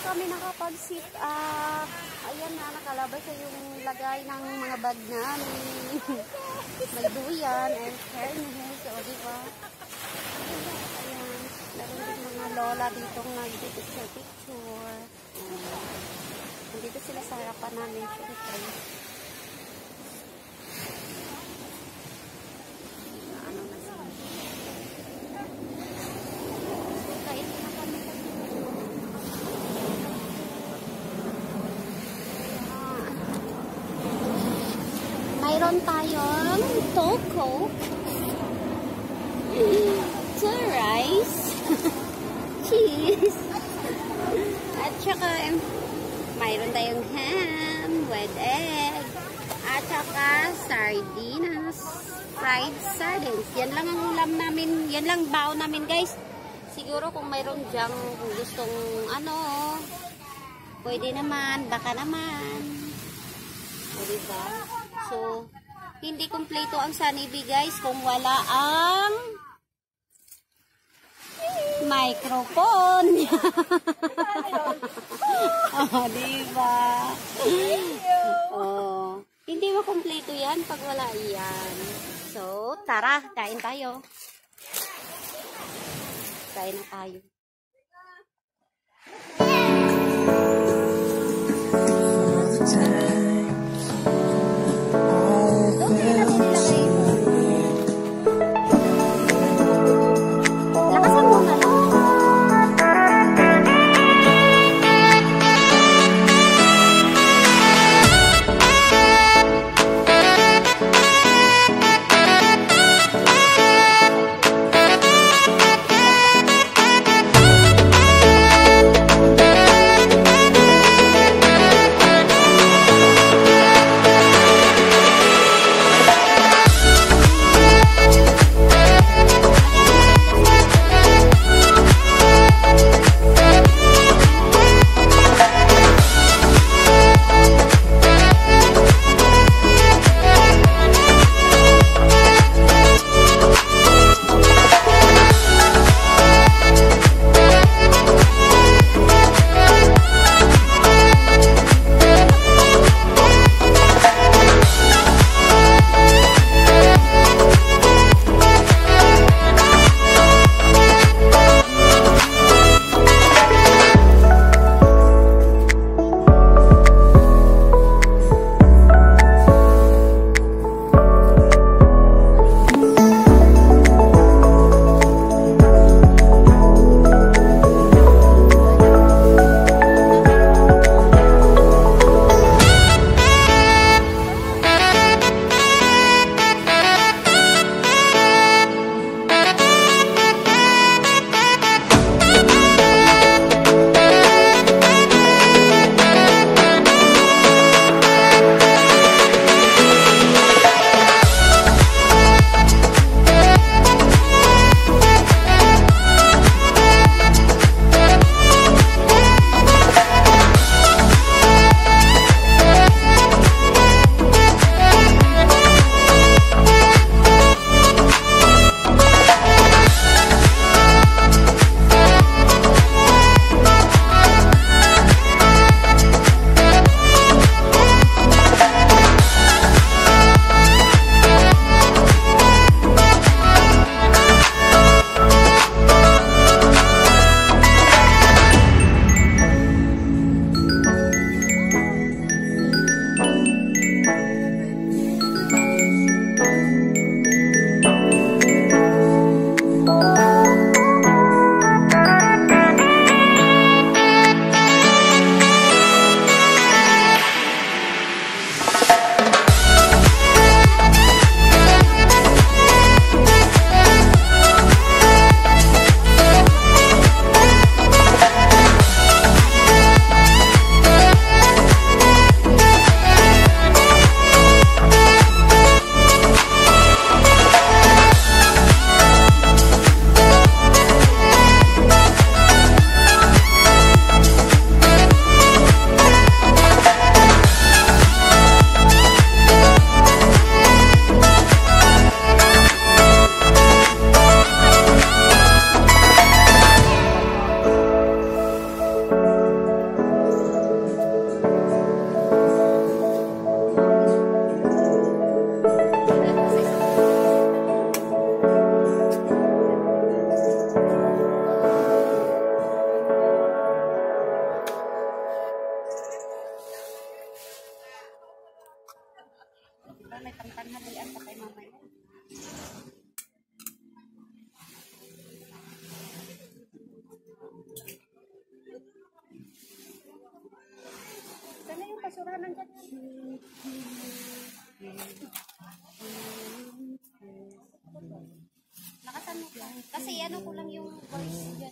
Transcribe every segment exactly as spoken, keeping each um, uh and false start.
kami nakapag-sit up. Ayan na, nakalabas sa yung lagay ng mga bag namin. May duyan and fairness. O, diba? Ayan. Meron din mga lola ditong nag-picture-picture. Nandito sila sa harapan namin. Siyempre. Ano na sila? Kain na kami. Mayroon tayong toko. Two rice. Cheese. At saka mayroon tayong ham with egg. At saka sardinas. Fried sardines. Yan lang ang ulam namin. Yan lang bao namin, guys. Siguro kung mayroon dyang gustong ano, pwede naman, baka naman. O, diba? So, hindi kumpleto ang Sunny-B, guys, kung wala ang microphone. Oh, diba? Oh, hindi mo kumpleto yan pag wala yan. So, tara, kain tayo. Kain na tayo. Lakasan mo ka. Kasi ano ko lang yung voice dyan.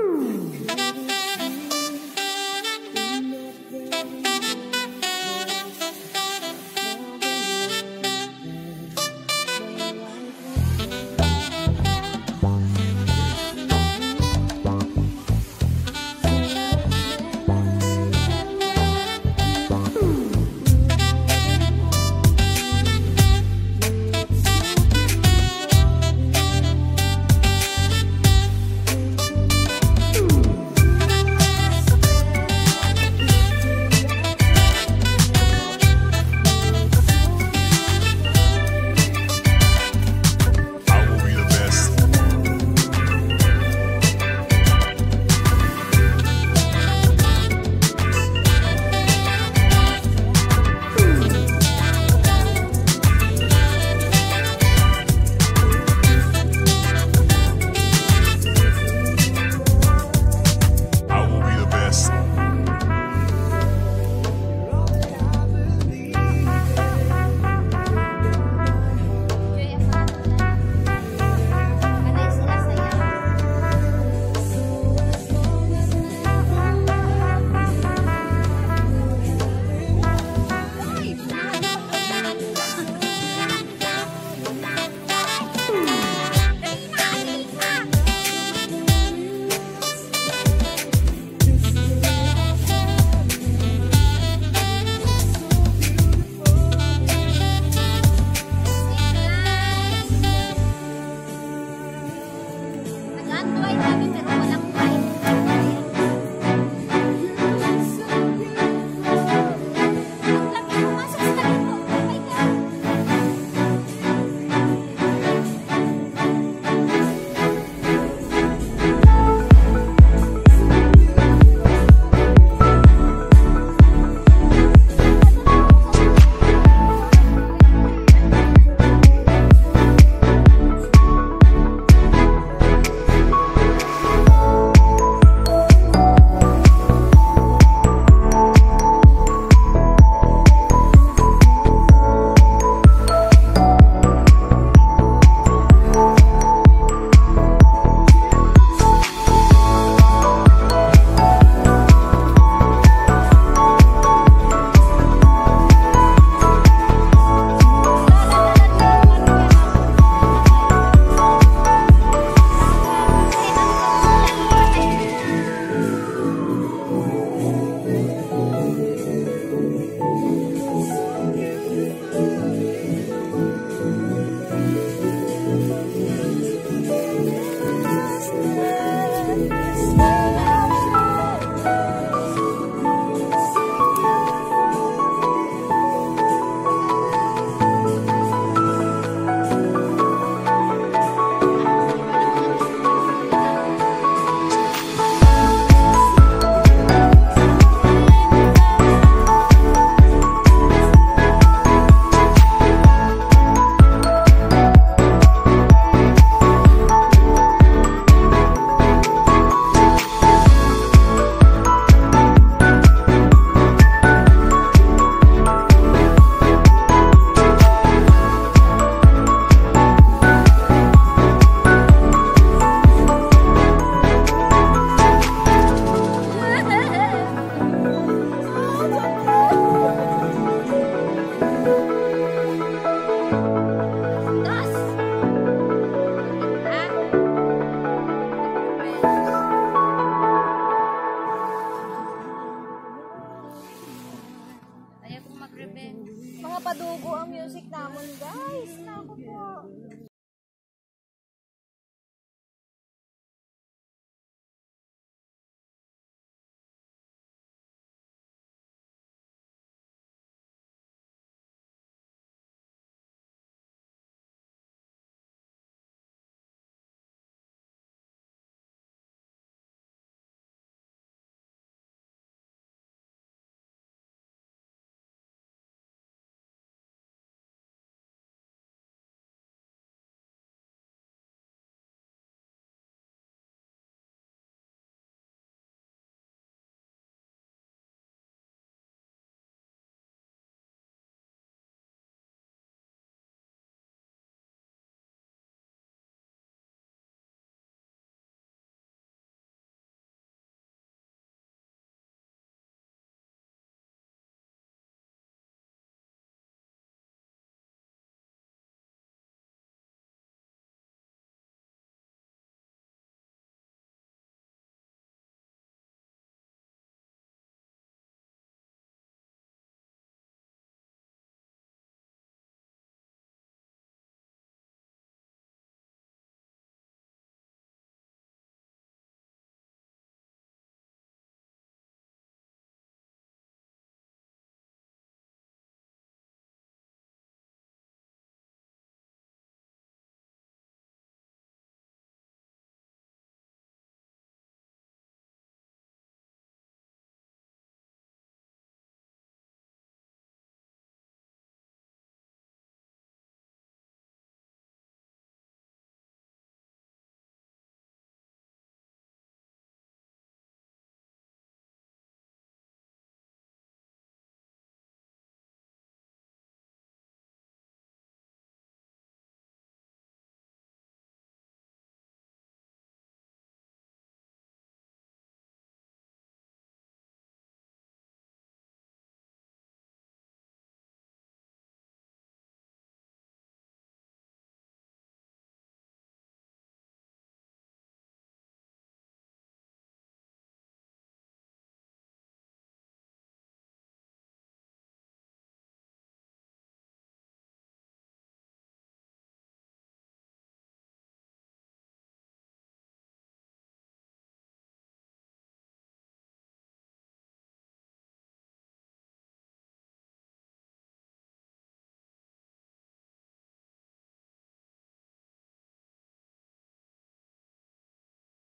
Mga padugo ang music namon, guys. Naku po.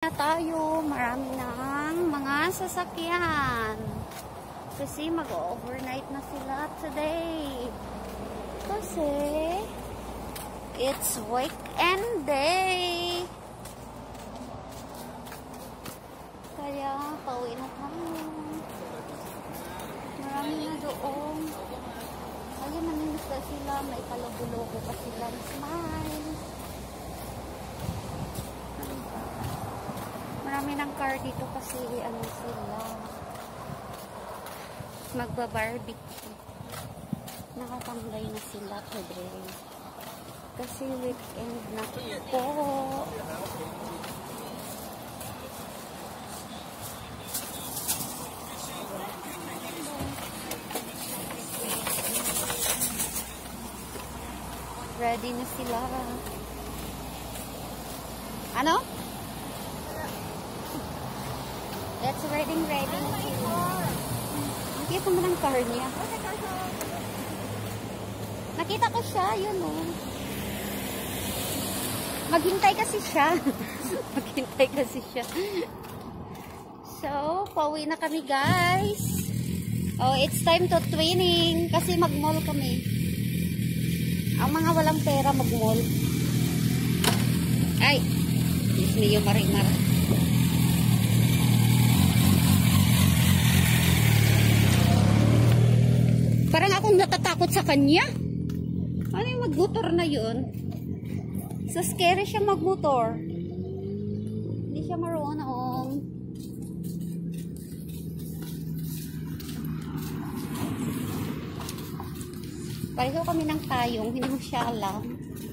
na tayo. Marami ng mga sasakyan. Kasi mag-overnight na sila today. Kasi it's weekend day. Kaya pauwi na tayo. Marami na doon. Ayun, naminis na sila. May palabulogo pa sila. Smile. Marami ng car dito kasi ano sila. Magba-barbecue. Nakatambay na sila today. Kasi weekend na po. Ready na sila. Ano? Let's reading ready na sila. Ang cute naman ang car niya. Nakita ko siya, yun oh. Maghintay kasi siya. Maghintay kasi siya. So, pauwi na kami guys. Oh, it's time to twinning. Kasi mag-mall kami. Ang mga walang pera mag-mall. Ay! Diyos niyo, marimar. Parang akong natatakot sa kanya. Ano yung mag-motor na yun? So scary siya mag-motor. Hindi siya marunong. Pareho kami ng tayong, hindi mo siya alam.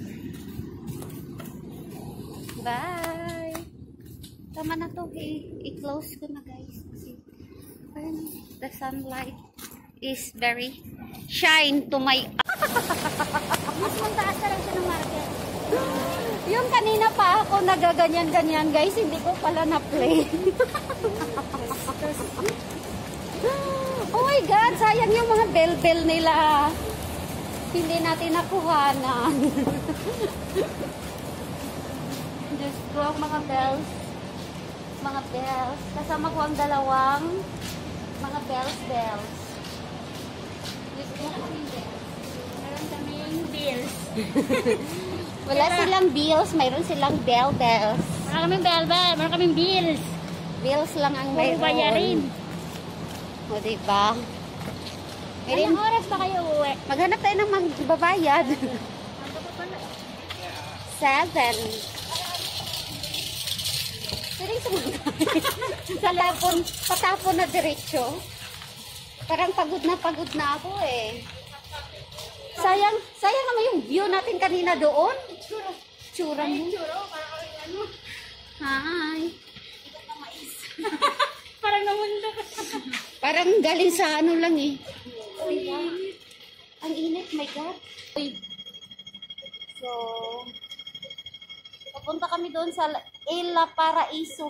Bye! Tama na to, i-close ko na guys. Kasi the sunlight is very shine to my mas mantaas na lang siya ng market. Yung kanina pa ako nagaganyan-ganyan guys, hindi ko pala na-play. Oh my god, sayang yung mga bell-bell nila. Hindi natin nakuhanan. Just ko ang mga bells. Mga bells. Kasama ko ang dalawang mga bells-bells. Meron kaming bills. Wala silang bills, mayroon silang bell-bells. Meron kaming bell-bell, meron kaming bills. Bills lang ang Puro mayroon. bayarin. O diba? Ilang oras pa kayo uwi? Maghanap tayo ng magbabayad. Seven. Piling sumagay. Patapon, patapon na diretsyo. Parang pagod na pagod na ako eh. Sayang, sayang naman yung view natin kanina doon. Tsura mo. Hi. Parang namundo ka. Parang galing sa ano lang eh. Diba? Ang init, my God. So, papunta kami doon sa Ila Paraiso.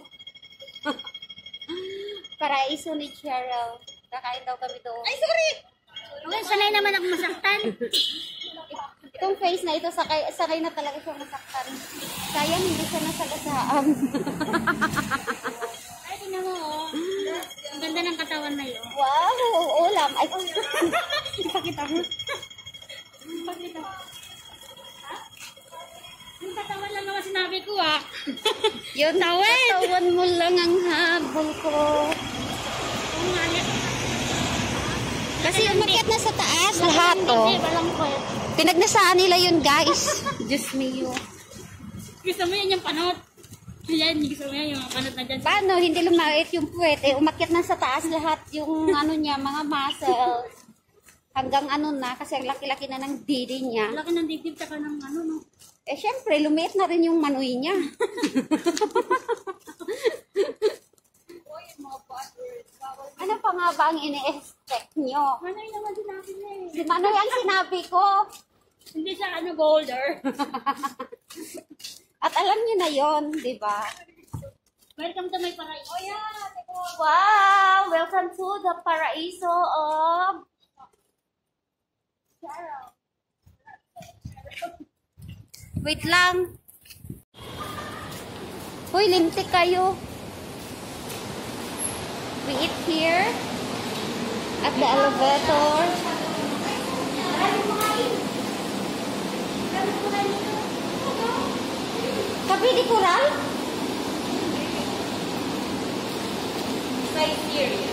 Paraiso ni Cheryl. Kakain daw kami doon. Ay, sorry! Okay, sanay naman ako masaktan. Itong face na ito, sakay, sakay na talaga siya masaktan. Sayang, hindi siya nasagasaan. Ay, tingnan mo, oh. Ang ganda ng katawan na yun. Wow, ulam. Ay, Ipakita mo. Ipakita mo. Ha? Yung katawan lang naman sinabi ko, ah. yun, katawan mo lang ang habol ko. Kung ano. Kasi umakyat na sa taas lahat, oh. Hindi, walang kwet. Pinagnasaan nila yun, guys. Diyos mio. Gusto mo yan yung panot. Ayan, gusto mo yan yung panot na dyan. Paano? Hindi lumait yung puwet. Eh, umakyat na sa taas lahat yung ano niya, mga muscles. Hanggang ano na, kasi ang laki-laki na ng didi niya. Laki ng dibdib tsaka ng ano, no? Eh, syempre, lumiit na rin yung manoy niya. Ano pa nga ba ang ini-expect nyo? Manoy naman sinabi niya eh. Si Manoy ang sinabi ko. Hindi siya ano, boulder. At alam nyo na yon, di ba? Welcome to my paraiso. Oh yeah, Wow! Welcome to the Paraiso of Cheryl. Wait lang. Hoy, lintik kayo. We eat here at the elevator. Tapi di Coral? Siberia.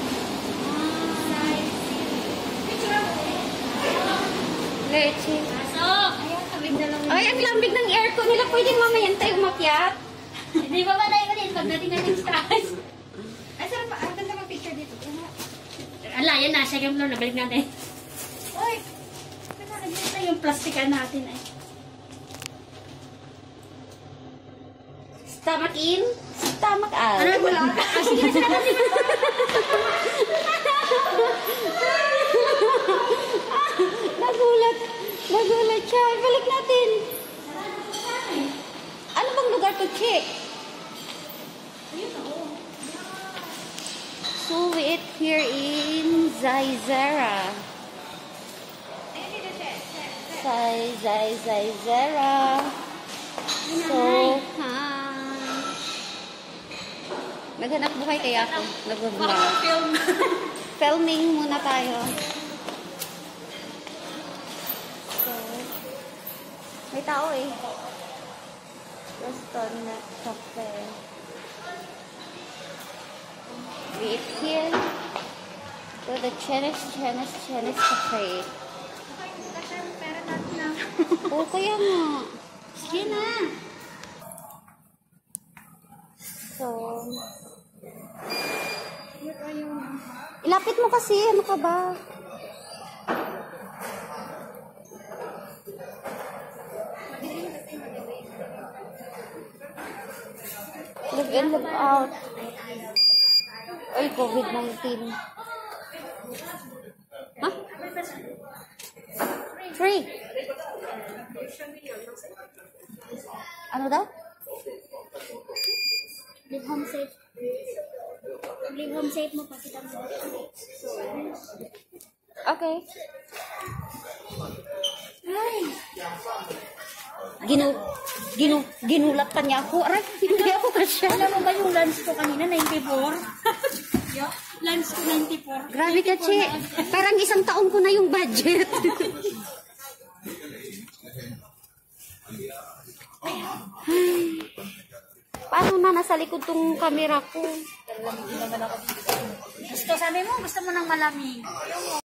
Leche. Pasok! Ayan, kabig na lang. Ay, ang lambig ng aircon nila. Pwede mamaya tayo umakyat. Hindi ba ba tayo pa din? Pagdating natin sa taas. Ay, sarap pa. Ang ganda ng picture dito. Ala, yan na. Second floor. Nabalik natin. Uy! Nagkita yung plastikan natin eh. Stomach in, stomach out. Ano? Wala. Ah, sige na sila natin. Nagulat. Nagulat siya. Balik natin. Ano bang lugar to check? So we eat here in Zaizera. Zai, Zai, Zaizera. So, hi. Naghanap buhay kaya ako. Nag-vlog. Film. Filming muna tayo. So, may tao eh. Restaurant cafe. We eat here to the Chinese, Chinese, Chinese cafe. Oo, kaya nga. Sige na. So, ilapit mo kasi. Ano ka ba? Live in, live out. Ay, COVID nineteen. Huh? Free. Ano daw? Live home safe. Live home safe mo, pakita mo. Okay. Ay. Ginu, ginu, ginulat pa niya ako. Aray, hindi ako kasya. Alam mo ba yung lunch ko kanina, ninety-four? Lunch ko, ninety-four. Grabe ka, Che. Parang isang taon ko na yung budget. Paano na nasa likod tong camera ko? Gusto, sabi mo, gusto mo ng malamig.